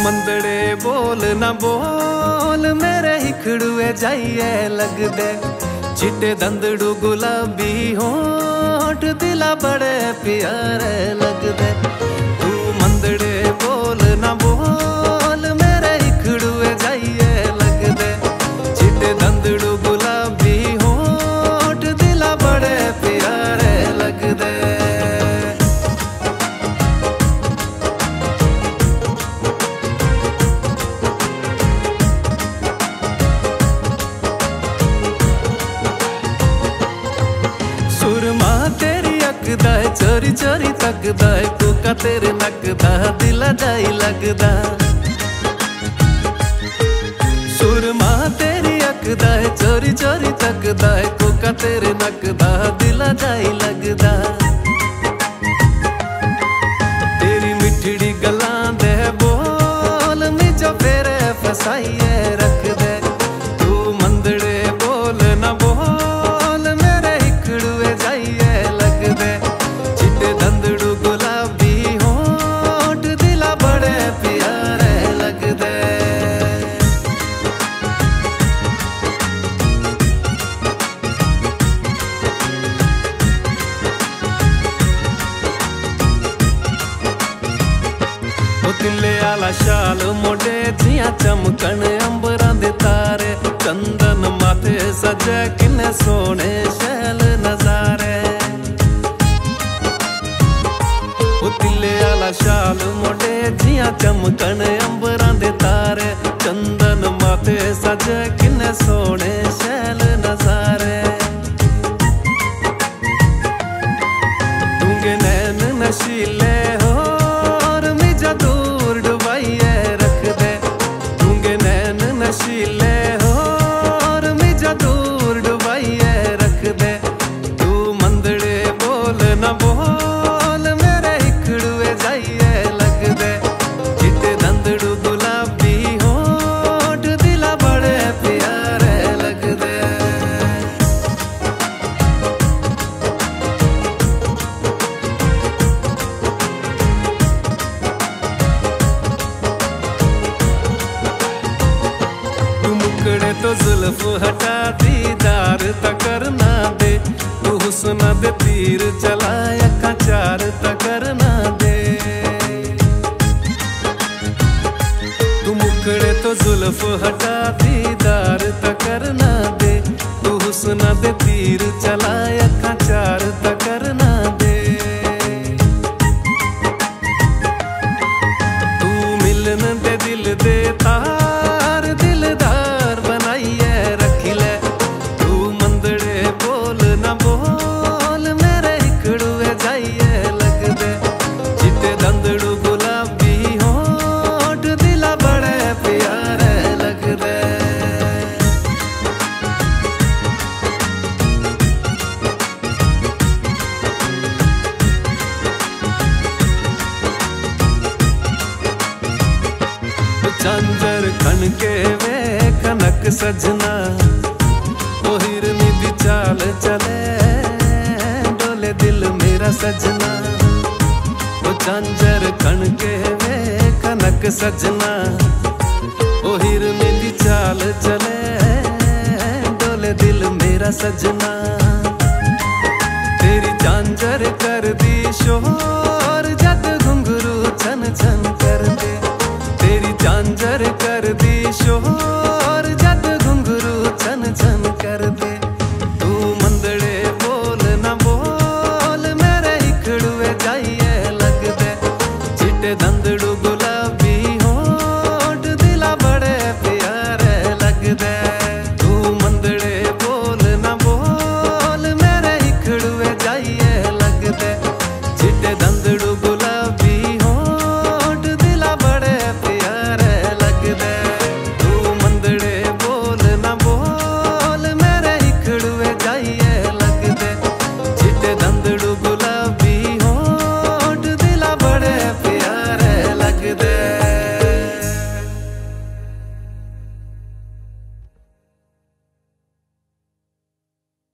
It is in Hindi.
मंदड़े बोल ना बोल मेरे हिखड़ुए जाइए लग दे, चिट्टे दंदड़ू गुलाबी होठ दिला बड़े प्यारे लग दे। तू मंदड़े बोल ना बोल मेरे हिखड़ुए जाइए लग दे, चिट्टे दंदड़ू गुलाबी होठ दिला बड़े प्यारे लग दे। सुरमा तेरी अकदा है चोरी चोरी तकदा है, कोका तेरे नकदा दिला जाई लगदा। सुरमा तेरी अकदा है चोरी चोरी तकदा है, कोका तेरे नकदा दिला जाई लगदा। तेरी मिठड़ी गलां दे बोल मिजा फेरे फसाइए रख दे। तू मंदड़े बोल ना बोल मेरे हिखड़ुए जाइए लग दे, चिट्टे दंदड़ू गुलाबी होठ दिला बड़े प्यारे लग दे। तिल्ले आला शाल मोडे जिया चमकन अंबरां दे तारे, चंदन माथे सजे किन्ने सोने शैल नजारे। ओ तिल्ले आला शाल मोडे जिया चमकन अंबरां दे तारे, चंदन माथे सजे किन्ने सोने शैल नजारे। दूंगे नैन नशीले होर मिजा दूर डुबाइए रख दे, दूंगे नैन नशीले होर मिजा दूर डुबाइए रख दे। तू मंदड़े बोल ना बोल मेरे हिखड़ुए जाइए लग दे, चिट्टे दंदड़ू गुलाबी होठ दिला बड़े प्यारे लग दे। मुकड़े तो जुल्फ हटा दीदार तकरना दे, तू हुस्न दे तीर चलाया कचार तकरना दे। तू मुकड़े तो जुल्फ हटा दीदार तकरना दे, तू हुस्न दे तीर चलाया कचार तकरना दे। तू मिलन दे दिल दे तार दिलदार बनाइए रखी ले। तू मंदड़े बोल ना बोल मेरे हिखड़ुए जाइए लग दे, चिट्टे दंदड़ू गुलाबी होठ दिला बड़े प्यारे लग दे। झांझर खन के वे कनक सजना, ओ हिरनी दी चाल चले डोले दिल मेरा सजना। ओ झांझर खन के वे कनक सजना, ओ हिरनी दी चाल चले डोले दिल मेरा सजना। तेरी झांझर कर दी शोर